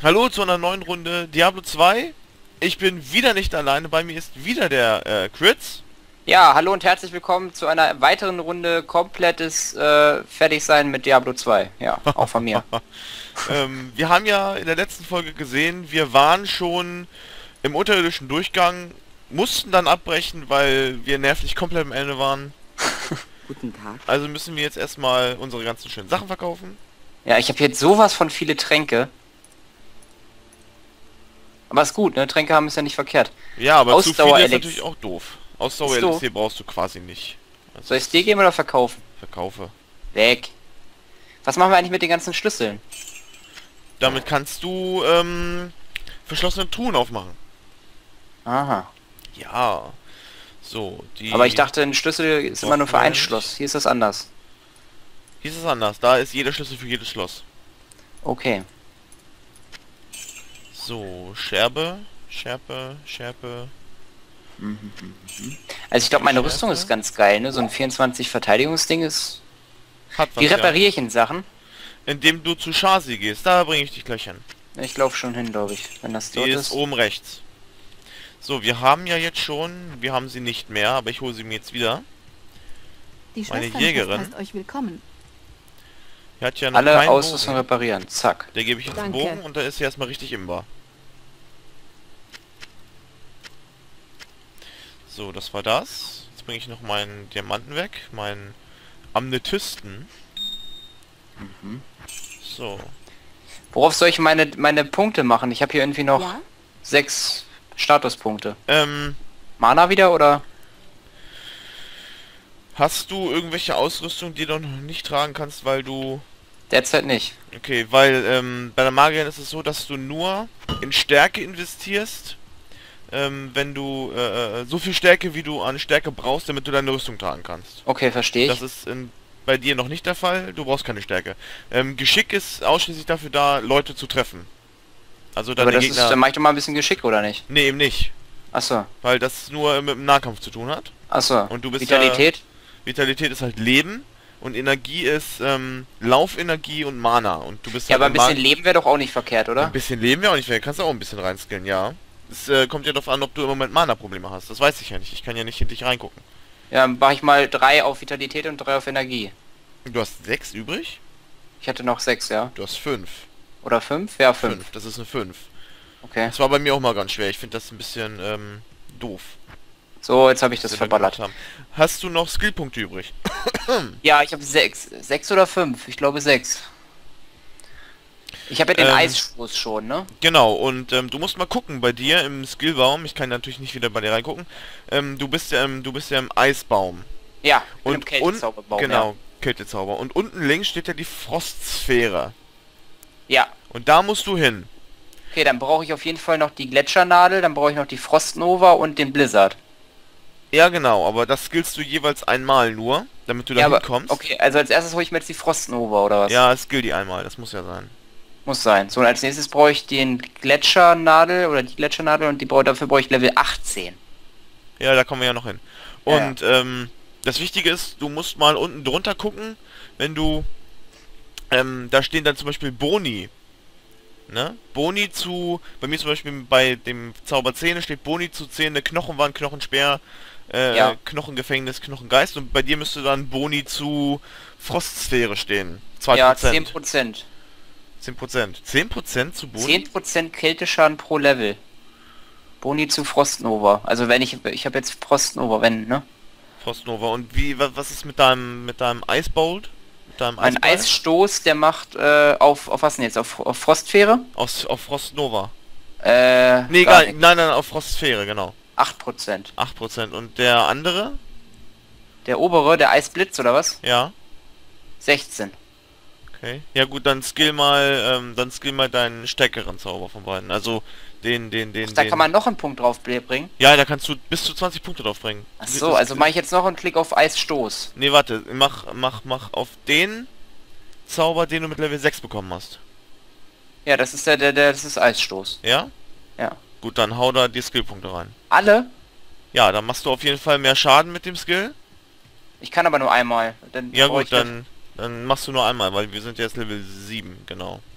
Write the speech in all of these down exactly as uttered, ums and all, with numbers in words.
Hallo zu einer neuen Runde Diablo zwei. Ich bin wieder nicht alleine, bei mir ist wieder der äh, Crits. Ja, hallo und herzlich willkommen zu einer weiteren Runde komplettes äh, Fertigsein mit Diablo zwei. Ja, auch von mir. ähm, wir haben ja in der letzten Folge gesehen, wir waren schon im unterirdischen Durchgang, mussten dann abbrechen, weil wir nervlich komplett am Ende waren. Guten Tag. Also müssen wir jetzt erstmal unsere ganzen schönen Sachen verkaufen. Ja, ich habe jetzt sowas von viele Tränke. Aber ist gut, ne? Tränke haben ist ja nicht verkehrt. Ja, aber zu viele ist Ausdauer-Elix- natürlich auch doof. Ausdauer-Elixier brauchst du quasi nicht. Also Soll ich es dir geben oder verkaufen? verkaufe. Weg. Was machen wir eigentlich mit den ganzen Schlüsseln? Damit kannst du ähm, verschlossene Truhen aufmachen. Aha. Ja. So, die... Aber ich dachte, ein Schlüssel ist immer nur für ein Braucht man Schloss. Hier ist das anders. Hier ist es anders. Da ist jeder Schlüssel für jedes Schloss. Okay. So, Scherbe, Schärpe, Schärpe. Also ich glaube, meine Schärfe. Rüstung ist ganz geil, ne? So ein vierundzwanzig Verteidigungsding ist... Hat was, Wie ja. repariere ich in Sachen? Indem du zu Shasi gehst. Da bringe ich dich gleich hin. Ich laufe schon hin, glaube ich. Wenn das Die dort ist ist. oben rechts. So, wir haben ja jetzt schon... Wir haben sie nicht mehr, aber ich hole sie mir jetzt wieder. Die Meine Schwesternschwester Jägerin. heißt euch willkommen. Die hat ja noch Alle keinen Ausrüstung Bogen. reparieren. Zack. Der gebe ich jetzt einen Danke. Bogen und da ist sie erstmal richtig imbar. So, das war das. Jetzt bringe ich noch meinen Diamanten weg. Meinen Amnetysten. So. Worauf soll ich meine, meine Punkte machen? Ich habe hier irgendwie noch Ja? sechs Statuspunkte. Ähm, Mana wieder oder? hast du irgendwelche Ausrüstung, die du noch nicht tragen kannst, weil du... Derzeit nicht. Okay, weil ähm, bei der Magierin ist es so, dass du nur in Stärke investierst, ähm, wenn du äh, äh, so viel Stärke, wie du an Stärke brauchst, damit du deine Rüstung tragen kannst. Okay, verstehe Das ich. ist in, bei dir noch nicht der Fall, du brauchst keine Stärke. Ähm, Geschick ist ausschließlich dafür da, Leute zu treffen. Also deine Aber das ist, Gegner... dann mach ich doch mal ein bisschen Geschick, oder nicht? Nee, eben nicht. Achso. Weil das nur mit dem Nahkampf zu tun hat. Achso. Und du bist Vitalität? Vitalität ist halt Leben und Energie ist ähm, Laufenergie und Mana. Und du bist Ja, halt aber ein im Mag- bisschen Leben wäre doch auch nicht verkehrt, oder? Ein bisschen Leben wäre auch nicht, kannst du auch ein bisschen reinskillen, ja. Es äh, kommt ja darauf an, ob du im Moment Mana-Probleme hast. Das weiß ich ja nicht. Ich kann ja nicht in dich reingucken. Ja, dann mach ich mal drei auf Vitalität und drei auf Energie. Du hast sechs übrig? Ich hatte noch sechs, ja. Du hast fünf. Oder fünf? Ja, fünf. Fünf. Das ist eine fünf. Okay. Das war bei mir auch mal ganz schwer. Ich finde das ein bisschen ähm, doof. So, jetzt habe ich das was wir da verballert. gemacht haben. Hast du noch Skillpunkte übrig? Ja, ich habe sechs. Sechs oder fünf? Ich glaube sechs. Ich habe ja den Ähm, Eisstoß schon, ne? Genau, und ähm, du musst mal gucken bei dir im Skillbaum. Ich kann natürlich nicht wieder bei dir reingucken. Ähm, du bist ja im, du bist ja im Eisbaum. Ja, bin im Und, und Kältezauberbaum, genau, Kältezauber. Und unten links steht ja die Frostsphäre. Ja. Und da musst du hin. Okay, dann brauche ich auf jeden Fall noch die Gletschernadel, dann brauche ich noch die Frostnova und den Blizzard. Ja, genau, aber das skillst du jeweils einmal nur, damit du da Ja, aber, hinkommst. okay, also als erstes hole ich mir jetzt die Frostnova, oder was? Ja, skill die einmal, das muss ja sein. Muss sein. So, und als nächstes brauche ich den Gletschernadel oder die Gletschernadel und die brauche, dafür brauche ich Level achtzehn. Ja, da kommen wir ja noch hin. Ja. Und ähm, das Wichtige ist, du musst mal unten drunter gucken, wenn du... Ähm, da stehen dann zum Beispiel Boni. Ne? Boni zu... Bei mir zum Beispiel bei dem Zauber Zähne steht Boni zu Zähne, Knochenwand, Knochenspeer, äh, Ja. Knochengefängnis, Knochengeist. Und bei dir müsste dann Boni zu Frostsphäre stehen. zwei Ja, Prozent. zehn Prozent. zehn Prozent. zehn Prozent zu Boni? zehn Prozent Kälteschaden pro Level. Boni zu Frostnova. Also wenn ich... Ich habe jetzt Frostnova, wenn, ne? Frostnova. Und wie, wa- was ist mit deinem, mit deinem Eisbolt? Mit deinem Mein Eisball? Eisstoß, der macht äh, auf... Auf was denn jetzt? Auf, auf Frostsphäre? Aus, auf Frostnova. Äh... Nee, gar egal. nicht. Nein, nein, auf Frostsphäre, genau. acht Prozent. acht Prozent. Und der andere? Der obere, der Eisblitz, oder was? Ja. sechzehn. Okay. Ja gut, dann skill mal, ähm, dann skill mal deinen stärkeren Zauber von beiden. Also den, den, den, Ach, da den. kann man noch einen Punkt drauf bringen. Ja, da kannst du bis zu zwanzig Punkte drauf bringen. Ach so, also mache ich jetzt noch einen Klick auf Eisstoß. Nee, warte, mach, mach, mach auf den Zauber, den du mit Level sechs bekommen hast. Ja, das ist der, der, der, das ist Eisstoß. Ja? Ja. Gut, dann hau da die Skillpunkte rein. Alle? Ja, dann machst du auf jeden Fall mehr Schaden mit dem Skill. Ich kann aber nur einmal. Dann Ja brauch gut, ich dann, dann machst du nur einmal, weil wir sind jetzt Level sieben, genau.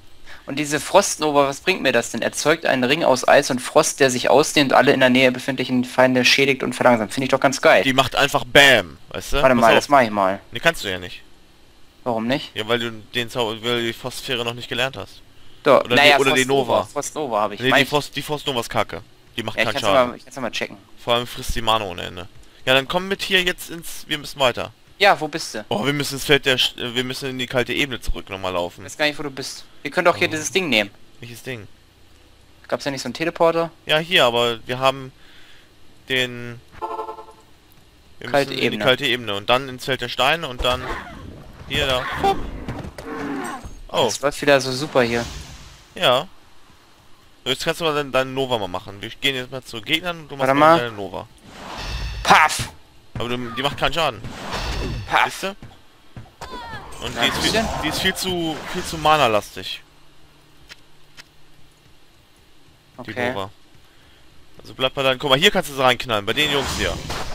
Und diese Frostnova, was bringt mir das denn? Erzeugt einen Ring aus Eis und Frost, der sich ausdehnt und alle in der Nähe befindlichen Feinde schädigt und verlangsamt. Finde ich doch ganz geil. Die macht einfach Bam, weißt du? Warte Pass mal, auf. das mache ich mal. Nee, kannst du ja nicht. Warum nicht? Ja, weil du den Zauber, weil du die Frostsphäre noch nicht gelernt hast. Doch, Oder naja, die- oder die Frostnova. Nova. Frostnova habe ich. Nee, Mein die ich- Frost, die Frostnova ist kacke. Die macht ja, ich keinen kann's Schaden. mal, ich kann's mal checken. Vor allem frisst die Mana ohne Ende. Ja, dann komm mit hier jetzt ins... Wir müssen weiter. Ja, wo bist du? Oh, wir müssen ins Feld der... Sch- Wir müssen in die kalte Ebene zurück nochmal Ich laufen. weiß gar nicht, wo du bist. Wir können doch hier Oh. dieses Ding nehmen. Welches Ding? Gab's ja nicht so einen Teleporter? Ja, hier, aber wir haben den... Wir Kalte müssen in die Ebene. kalte Ebene und dann ins Feld der Steine und dann... Hier, da. Hopp. Oh, Das läuft wieder so super hier. ja. So, jetzt kannst du mal deine, deine Nova mal machen. Wir gehen jetzt mal zu Gegnern und du machst Warte mal mal. deine Nova. Paff! Aber du, die macht keinen Schaden. Paff! Siehst du? Und Ja, die, ist viel, bisschen. die ist viel zu viel zu mana-lastig, die Okay. Nova. Also bleib bei deinen... Guck mal, hier kannst du sie reinknallen, bei den Jungs hier.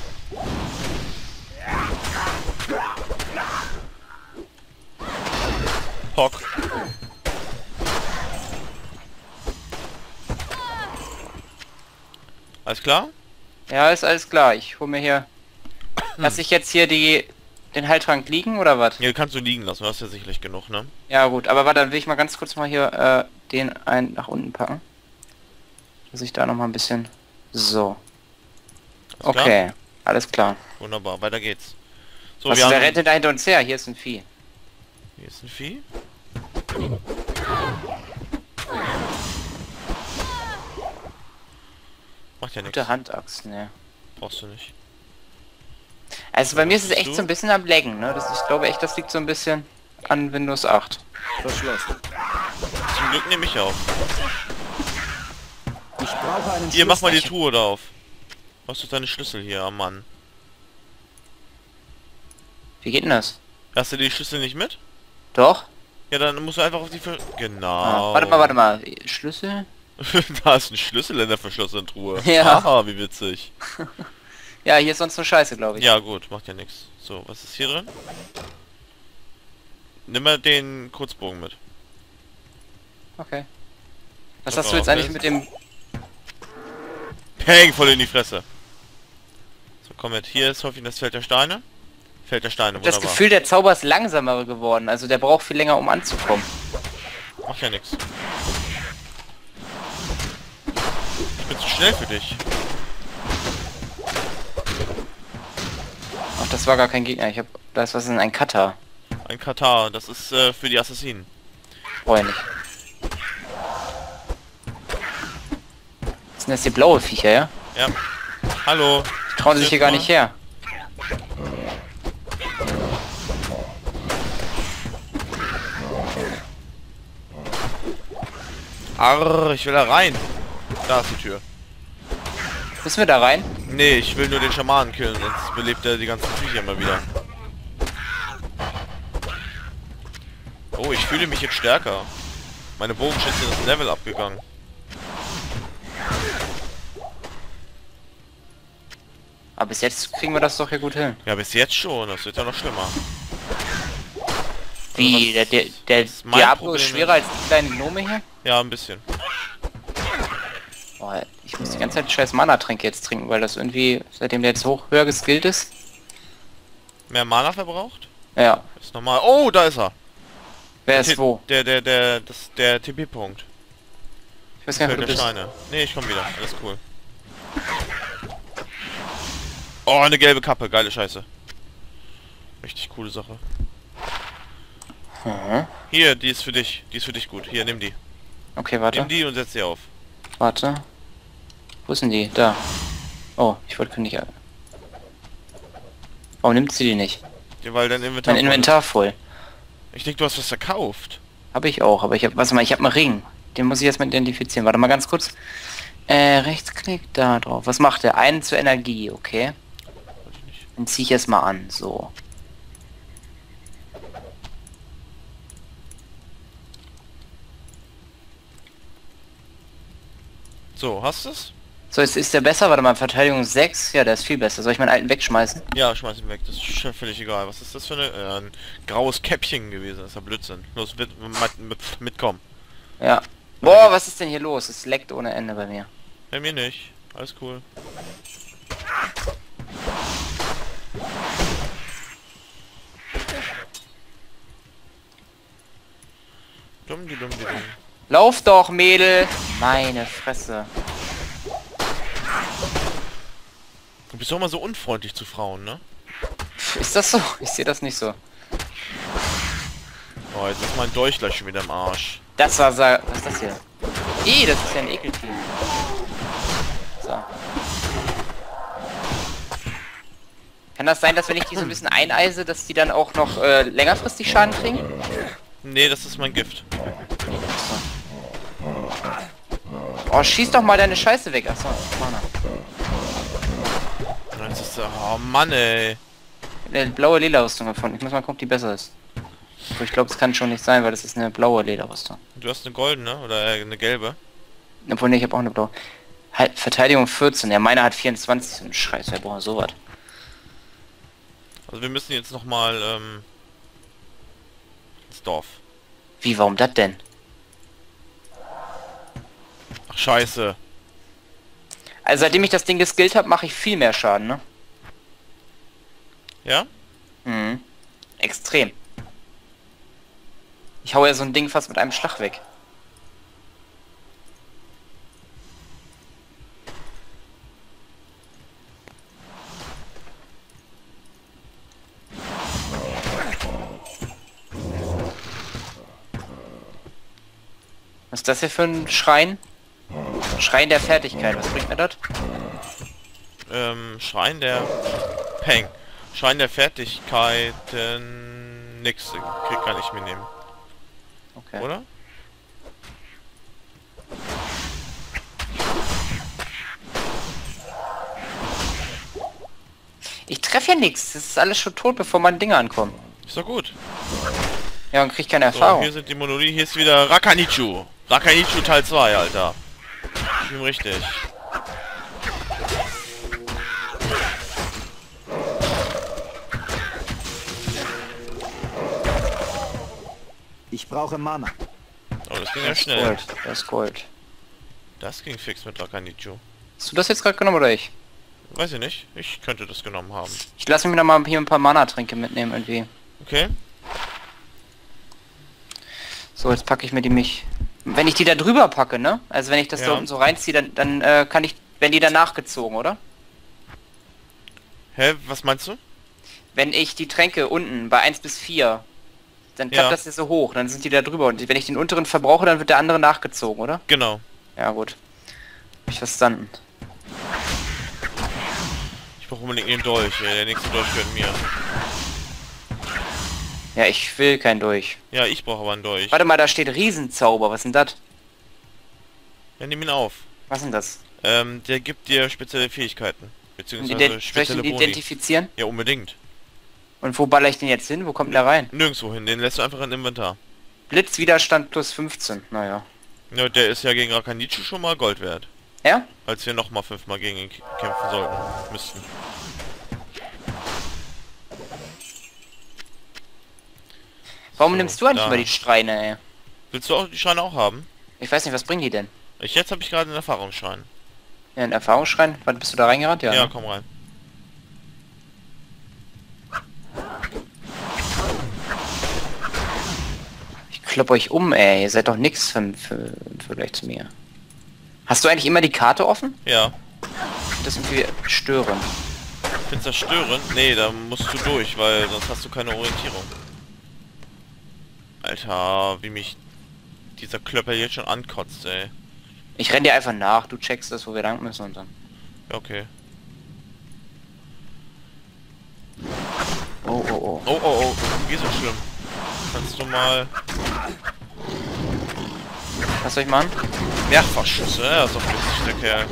Hock. Alles klar? Ja, ist alles klar. Ich hol mir hier... Lass ich jetzt hier die... den Heiltrank liegen oder was? Hier kannst du liegen lassen, du hast ja sicherlich genug, ne? Ja gut, aber warte, dann will ich mal ganz kurz mal hier äh, den einen nach unten packen. Dass ich da noch mal ein bisschen... So. Alles klar? Okay, alles klar. Wunderbar, weiter geht's. So, Was, wir wer haben... rennt denn da hinter uns her? Hier ist ein Vieh. Hier ist ein Vieh. Macht ja nichts. Gute Handaxt, ne. Brauchst du nicht. Also bei mir ist es bist echt du? so ein bisschen am Laggen, ne? Das, ich glaube echt, das liegt so ein bisschen an Windows acht. Verschlossen. Zum Glück nehme ich auf. Ich brauche einen Hier, mach mal die Schlüssel. Truhe da auf. Hast du deine Schlüssel hier, am Mann? Wie geht denn das? Hast du die Schlüssel nicht mit? Doch? Ja, dann musst du einfach auf die... Ver genau. Ah, warte mal, warte mal. Schlüssel? Da ist ein Schlüssel in der verschlossenen Truhe. Ja. Aha, wie witzig. Ja, hier ist sonst nur Scheiße, glaube ich. Ja, gut, macht ja nichts. So, was ist hier drin? Nimm mal den Kurzbogen mit. Okay. Was Drück hast du jetzt auf eigentlich jetzt. mit dem... Peng, voll in die Fresse. So, komm mit. Hier ist hoffentlich das Feld der Steine. Feld der Steine, Das wunderbar. Gefühl, der Zauber ist langsamer geworden. Also der braucht viel länger, um anzukommen. Macht ja nichts. Ich bin zu schnell für dich. Ach, das war gar kein Gegner. Ich hab... Da ist was in ein Cutter. Ein Katar, das ist äh, für die Assassinen. Brauche ich nicht. Was sind das hier blaue Viecher, ja? Ja. Hallo. Die trauen sich hier gar nicht her. Arr, ich will da rein. Da ist die Tür. Müssen wir da rein? Nee, ich will nur den Schamanen killen, sonst belebt er die ganzen Viecher immer wieder. Oh, ich fühle mich jetzt stärker. Meine Bogenschütze ist Level abgegangen. Aber bis jetzt kriegen wir das doch hier gut hin. Ja, bis jetzt schon. Das wird ja noch schlimmer. Wie? Der, was- der, der was mein Diablo ist Problem schwerer ist- als die kleine Gnome hier? Ja, ein bisschen. Boah, ich muss die ganze Zeit scheiß Mana-Tränke jetzt trinken, weil das irgendwie, seitdem der jetzt hoch höher geskillt ist. Mehr Mana verbraucht? Ja. Ist normal. Oh, da ist er. Wer ist wo? Der, der, der, das, der T P-Punkt. Ich weiß gar nicht, Feld wo der du bist. Steine. Nee, ich komm wieder. Alles cool. Oh, eine gelbe Kappe. Geile Scheiße. Richtig coole Sache. Mhm. Hier, die ist für dich. Die ist für dich gut. Hier, nimm die. Okay, warte. Nimm die und setz sie auf. Warte. Wo sind die? Da. Oh, ich wollte nicht... Warum nimmt sie die nicht? Ja, weil dein Inventar... Mein voll Inventar voll. ist. Ich denke, du hast was verkauft. Habe ich auch, aber ich habe... Warte mal, ich habe einen Ring. Den muss ich erstmal identifizieren. Warte mal ganz kurz. Äh, Rechtsklick da drauf. Was macht der? Einen zur Energie, okay. Weiß ich nicht. Den ziehe ich erstmal an. So. So, hast du es? So, jetzt ist der besser. Warte mal, Verteidigung sechs. Ja, der ist viel besser. Soll ich meinen alten wegschmeißen? Ja, schmeiß ihn weg. Das ist schon völlig egal. Was ist das für eine... Äh, ein graues Käppchen gewesen. Das ist ja Blödsinn. Los, mit, mit, mit, mitkommen. Ja. Boah, was ist denn hier los? Es leckt ohne Ende bei mir. Bei mir nicht. Alles cool. Dumm, die dumm, die dumm. Lauf doch, Mädel! Meine Fresse. Du bist doch immer so unfreundlich zu Frauen, ne? Pff, ist das so? Ich sehe das nicht so. Oh, jetzt ist mein Dolch gleich schon wieder im Arsch. Das war sa was ist das hier? Ih, das ist ja ein Ekeltier. So. Kann das sein, dass wenn ich die so ein bisschen eineise, dass die dann auch noch äh, längerfristig Schaden kriegen? Nee, das ist mein Gift. Oh, schieß doch mal deine Scheiße weg. Achso, Mana. Und dann ist das, oh Mann, ey. Eine blaue Lederrüstung gefunden. Ich muss mal gucken, ob die besser ist. Aber ich glaube, es kann schon nicht sein, weil das ist eine blaue Lederrüstung. Du hast eine goldene oder äh, eine gelbe? Obwohl, ne, ich habe auch eine blaue. Halt, Verteidigung vierzehn. Ja, meine hat vierundzwanzig. So ein Scheiß, wer braucht sowas? Also wir müssen jetzt nochmal ähm, ins Dorf. Wie, warum das denn? Ach scheiße. Also seitdem ich das Ding geskillt habe, mache ich viel mehr Schaden, ne? Ja? Mhm. Extrem. Ich hau ja so ein Ding fast mit einem Schlag weg. Was ist das hier für ein Schrein? Schrein der Fertigkeit, was bringt mir das? Ähm, Schrein der... Peng. Schrein der Fertigkeiten... Nix. Krieg kann ich mir nehmen. Okay. Oder? Ich treffe ja nichts. Das ist alles schon tot, bevor meine Dinge ankommen. Ist doch gut. Ja, und krieg keine So, Erfahrung. hier sind die Monolithen. Hier ist wieder Rakanichu. Rakanichu Teil zwei, Alter. Schön richtig. Ich brauche Mana. Oh, das ging ja Das ist schnell. Gold. Das ist Gold. Das ging fix mit Rakanichu. Hast du das jetzt gerade genommen oder ich? Weiß ich nicht. Ich könnte das genommen haben. Ich lasse mir noch mal hier ein paar Mana-Tränke mitnehmen irgendwie. Okay. So, jetzt packe ich mir die mich. Wenn ich die da drüber packe, ne? Also wenn ich das Ja. da unten so reinziehe, dann, dann äh, kann ich... Wenn die dann nachgezogen, oder? Hä, was meinst du? Wenn ich die Tränke unten bei eins bis vier, dann klappt Ja. das ja so hoch, dann sind die da drüber. Und wenn ich den unteren verbrauche, dann wird der andere nachgezogen, oder? Genau. Ja, gut. Hab ich verstanden. Ich brauche unbedingt den Dolch. Ey. Der nächste Dolch gehört mir. Ja, ich will kein Durch. Ja, ich brauche aber einen Dolch. Warte mal, da steht Riesenzauber. Was ist denn das? Ja, nimm ihn auf. Was ist denn das? Ähm, der gibt dir spezielle Fähigkeiten. Und Beziehungsweise ident soll ich spezielle den Boni. identifizieren? Ja, unbedingt. Und wo baller ich den jetzt hin? Wo kommt der rein? Nirgendwo hin. Den lässt du einfach in Inventar. Blitzwiderstand plus fünfzehn. Naja. Ja, der ist ja gegen Rakanichu schon mal Gold wert. Ja? Als wir nochmal fünfmal gegen ihn k- kämpfen sollten. Müssten. Warum So, nimmst du eigentlich da. immer die Schreine, ey? Willst du auch die Schreine auch haben? Ich weiß nicht, was bringen die denn? Ich, jetzt habe ich gerade einen Erfahrungsschrein. Ja, ein Erfahrungsschrein? Wann bist du da reingerannt? Ja. Ja, ne? komm rein. Ich klopp euch um, ey. Ihr seid doch nix für, für, im Vergleich zu mir. Hast du eigentlich immer die Karte offen? Ja. Das ist irgendwie störend. Findest du das störend? Nee, da musst du durch, weil sonst hast du keine Orientierung. Alter, wie mich dieser Klöpper jetzt schon ankotzt, ey. Ich renn dir einfach nach, du checkst das, wo wir lang müssen und dann. Ja, okay. Oh, oh, oh. Oh, oh, oh. Wie so schlimm. Kannst du mal... Was soll ich machen? Mehrfachschüsse, ja, ist doch witzig, der Kerl.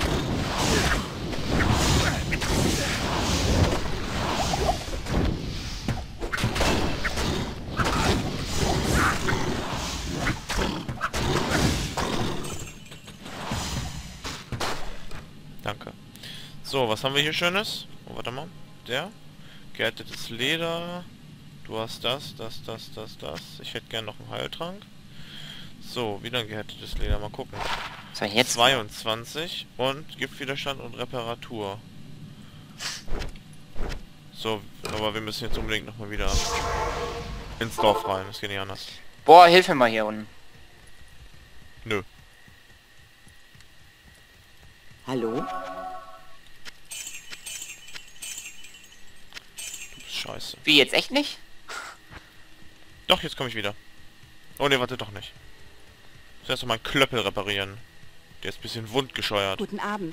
Danke. So, was haben wir hier Schönes? Oh, warte mal. Der. Gehärtetes Leder. Du hast das, das, das, das, das. Ich hätte gern noch einen Heiltrank. So, wieder ein gehärtetes Leder. Mal gucken. Was war jetzt? zweiundzwanzig und Giftwiderstand und Reparatur. So, aber wir müssen jetzt unbedingt nochmal wieder ins Dorf rein. Das geht nicht anders. Boah, hilf mir mal hier unten. Nö. Hallo? Du bist scheiße. Wie, jetzt echt nicht? Doch, jetzt komme ich wieder. Oh ne, warte, doch nicht. Zuerst noch meinen Klöppel reparieren. Der ist ein bisschen wundgescheuert. Guten Abend.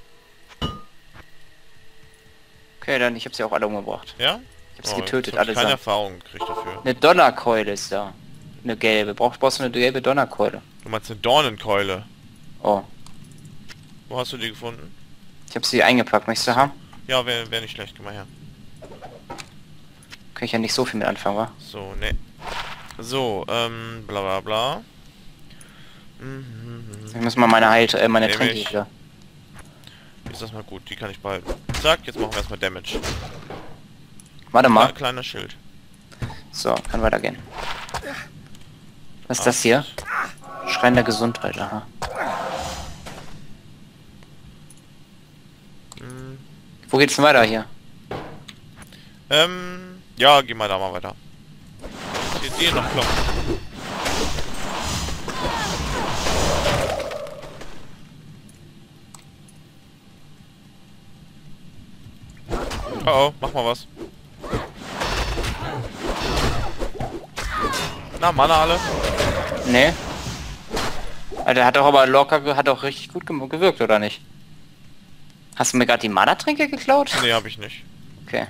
Okay, dann, ich habe sie auch alle umgebracht. Ja? Ich habe sie Oh, getötet, jetzt hab ich alle keine zusammen. Erfahrung gekriegt dafür. Eine Donnerkeule ist da. Eine gelbe. Brauchst, brauchst du eine gelbe Donnerkeule? Du meinst eine Dornenkeule. Oh, Wo hast du die gefunden? ich habe sie eingepackt. Möchtest du haben? Ja, wäre wär nicht schlecht. Komm mal her. Kann ich ja nicht so viel mit anfangen, wa? So, ne. So, ähm, bla bla bla. Mhm, Ich muss mal meine Heil äh, meine Nehm Tränke ich. wieder. Ist das mal gut, die kann ich behalten. Zack, jetzt machen wir erstmal Damage. Warte Mal mal. kleiner Schild. So, kann weitergehen. Was ist das hier? Schrein der Gesundheit, aha. Hm, Wo geht's denn weiter hier? ähm, ja, geh mal da mal weiter. Hier, dir noch klopfen. Oh, oh, mach mal was. Na, Mana alle? Nee. Alter, hat doch aber locker, ge- hat doch richtig gut ge- gewirkt, oder nicht? Hast du mir gerade die Mana-Tränke geklaut? Nee, hab ich nicht. Okay.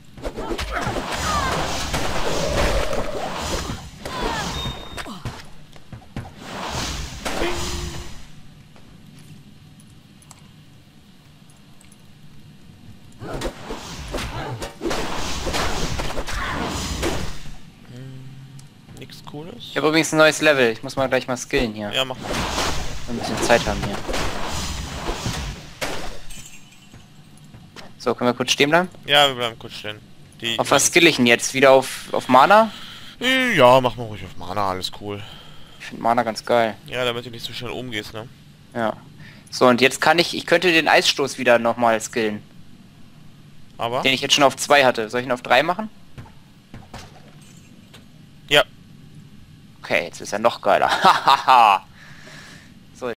Nichts Cooles? Ich habe übrigens ein neues Level. Ich muss mal gleich mal skillen hier. Ja, mach mal. Ein bisschen Zeit haben hier. So, können wir kurz stehen bleiben? Ja, wir bleiben kurz stehen. Die, Auf was skill ich denn jetzt? Wieder auf, auf Mana? Ja, mach mal ruhig auf Mana, alles cool. Ich finde Mana ganz geil. Ja, damit du nicht so schnell umgehst, ne? Ja. So, und jetzt kann ich, ich könnte den Eisstoß wieder nochmal skillen. Aber? Den ich jetzt schon auf zwei hatte. Soll ich ihn auf drei machen? Ja. Okay, jetzt ist er noch geiler. Hahaha.